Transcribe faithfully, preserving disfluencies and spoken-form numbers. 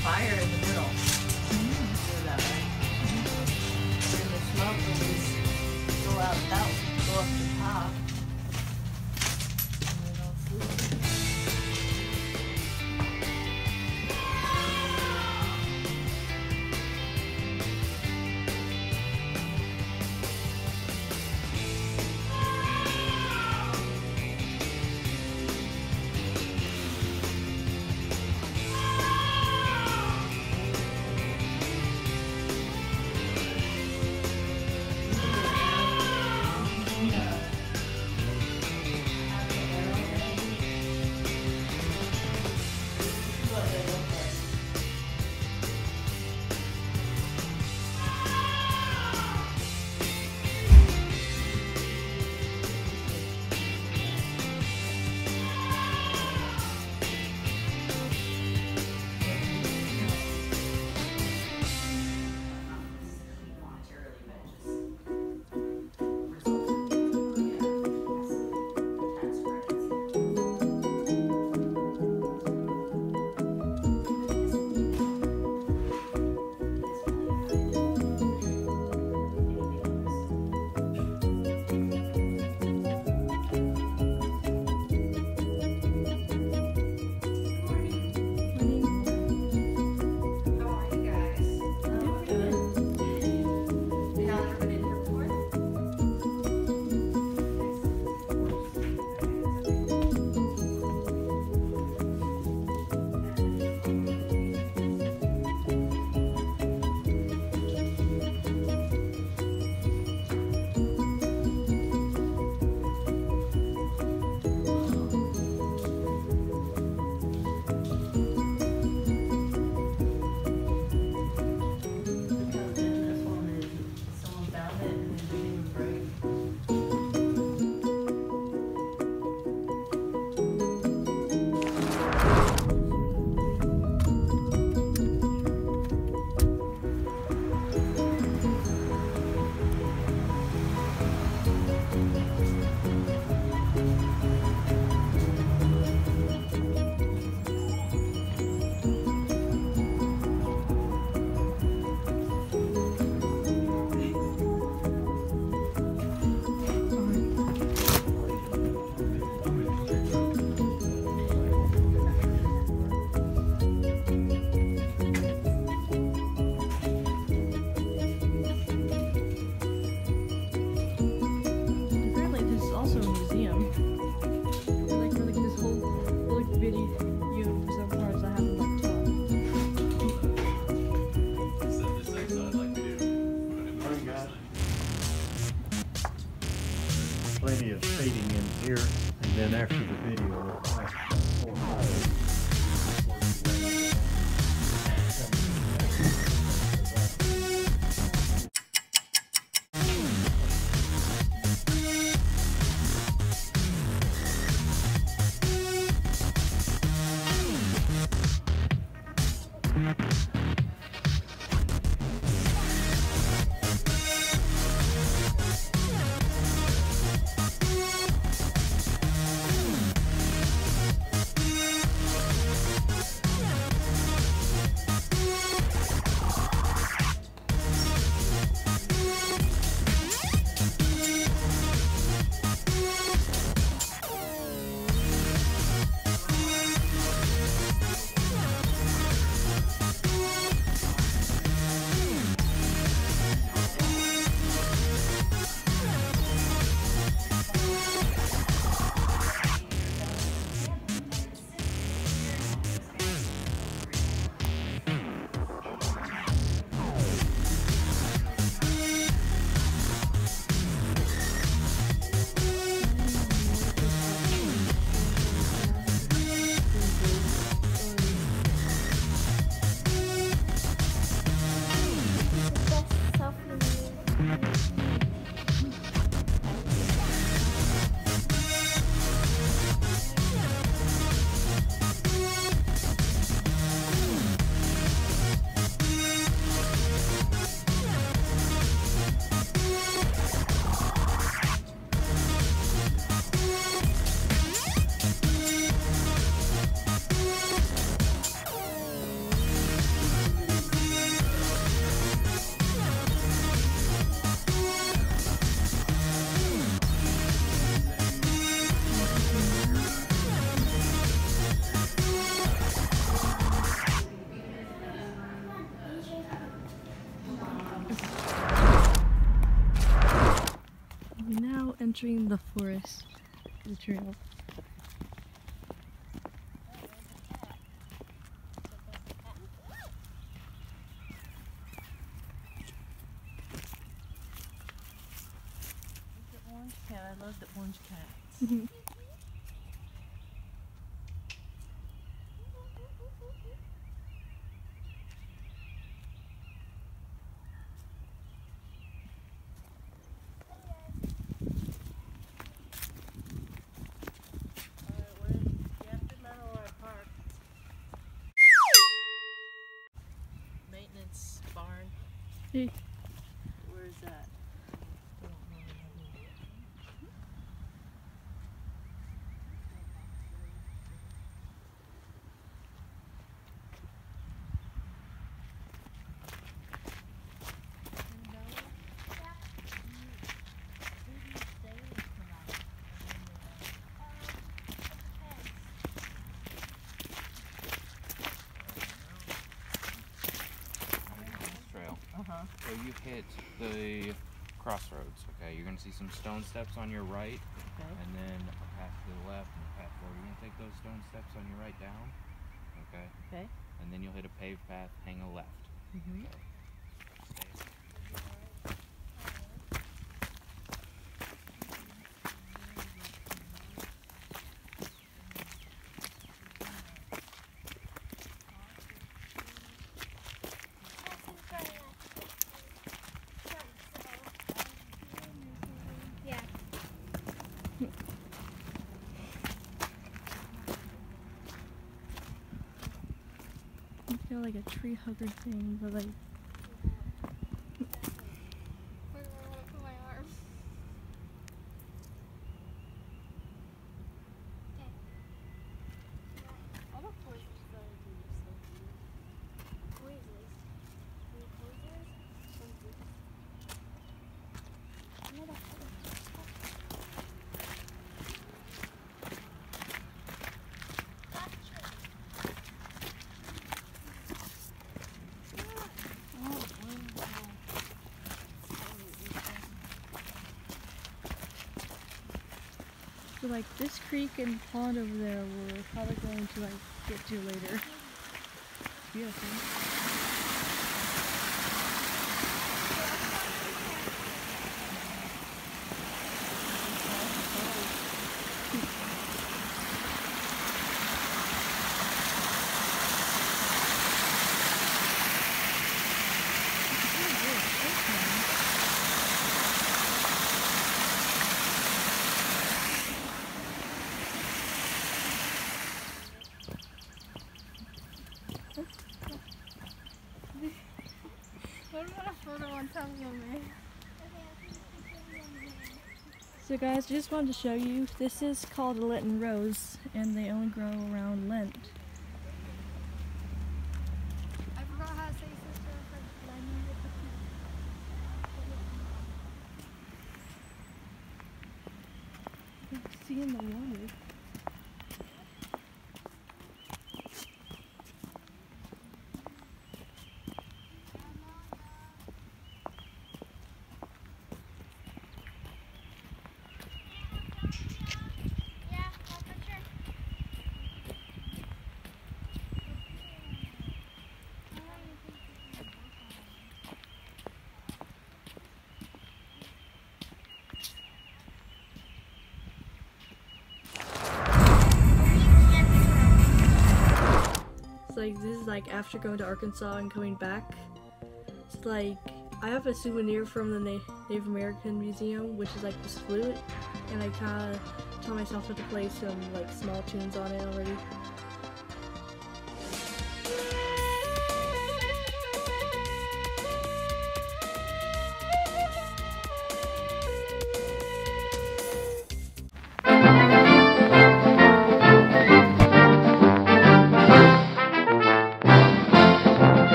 fire in the middle. Mm-hmm. Do that way. Mm-hmm. And the smoke will just go out that, go up the top. And then it'll float. Plenty of fading in here, and then after the video, we'll flash forward. entering the forest, the trail. The orange cat. I love the orange cats. Mm-hmm. Maintenance barn. Hey. Where is that? Uh-huh. So you hit the crossroads, okay? You're gonna see some stone steps on your right, Okay. and then a path to the left and a path forward. You're gonna take those stone steps on your right down, okay? Okay. And then you'll hit a paved path, hang a left. Mm-hmm. Okay. Stay. I feel like a tree hugger thing, but like. Where do I want to put my arm? Okay. All the forces that I do are so weird. What is this? Any posers? Posers. Another poser. So like this creek and pond over there, we're probably going to like get to later. Beautiful. What about a photo on top of me? So guys, just wanted to show you, this is called a Lenten rose, and they only grow around Lent. I forgot how to say sister in French, but I knew it. You can see in the water. Like this is like after going to Arkansas and coming back. It's like I have a souvenir from the Na Native American Museum, which is like this flute, and I kind of taught myself how to play some like small tunes on it already.